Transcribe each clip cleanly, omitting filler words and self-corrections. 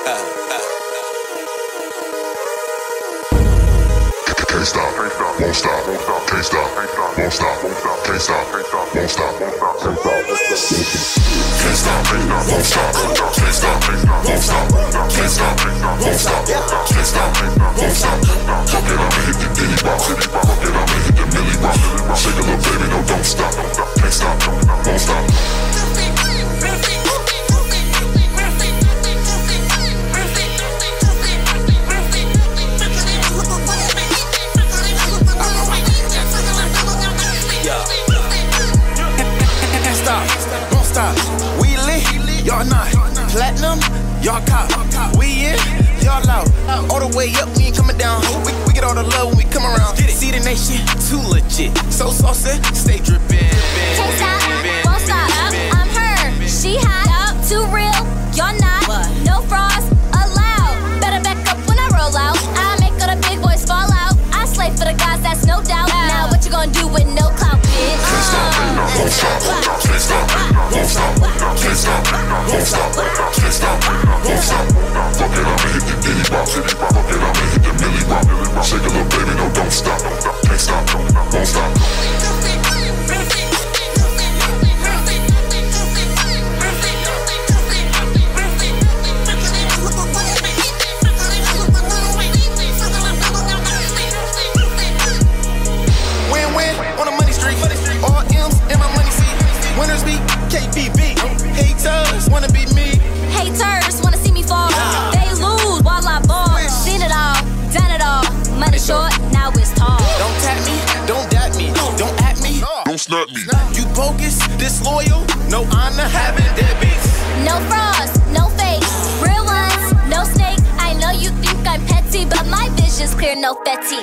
Can't stop, won't stop, can't stop, won't stop, can't stop, won't stop, can't stop, won't stop, can't stop, won't stop, can't stop, won't stop, can't stop, won't stop. Fuck it, I'ma hit the Diddy Bop, fuck it, I'ma hit the Millie Bop. Shake a little baby, no, don't stop, can't stop, won't stop. Stop. We lit, y'all not. Platinum, y'all cop. We in, y'all out. All the way up, we ain't coming down. We get all the love when we come around. See the nation, too legit. So saucy, stay drippin'. Can't stop, won't stop. I'm her, she hot, too real, y'all not. No frost allowed. Better back up when I roll out. I make all the big boys fall out. I slay for the guys, that's no doubt. Now what you gonna do with no clout, bitch? Can't stop, won't stop, can't stop, won't stop, can't stop, won't stop, can't stop, won't stop. Fuck it, I'ma hit the Diddy Bop, fuck it, I'ma hit the Millie Bop. Shake a little baby, no, don't stop, can't stop, won't stop. Win-win on the money street. All M's in my money seat. Winners be KPB. Haters wanna be me. Haters wanna see me fall. They lose while I ball. Seen it all, done it all. Money short, now it's tall. Don't tap me, don't dap me, don't at me, Don't snap me. You bogus, disloyal, no honor, having deadbeats. No frauds, no fake, real ones, no snake. I know you think I'm petty, but my vision's clear, no fetty.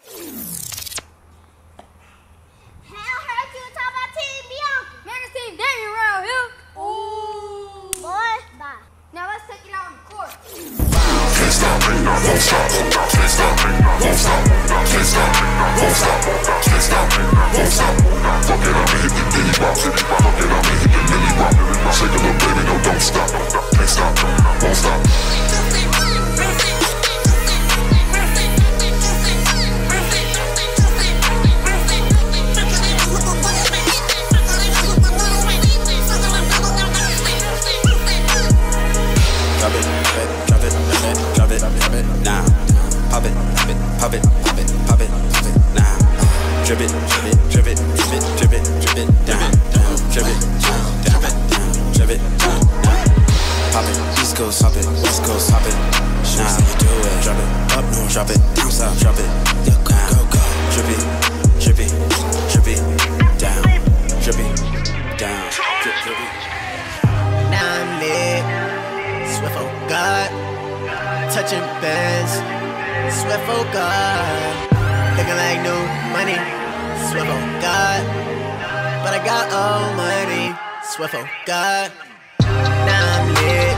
Now let's take it out on the court. Can't stop, won't stop, can't stop, won't stop, can't stop, won't stop, can't stop, won't stop. Fuck it, I'ma hit the Diddy Bop, fuck it, I'ma hit the Millie Bop. Shake a little baby, no, don't stop, can't stop, won't stop. Now, pop it, pop it, pop it, pop it, pop it, now. Drip it, drip it, drip it, drip it, drip it, drip it, down, drip it, down, drip it, down. Pop it, East Coast, hop it, West Coast, hop it. Now you do it, drop it, up north, drop it, down south, drop it, yo, go, go, go. Drip it, drip it, drip it, down, drip it, down, drip, drip it. Now I'm lit, swift, oh God. Touching bands, swift, oh God. Looking like new money, swift, oh God. But I got old money, swift, oh God. Now I'm lit.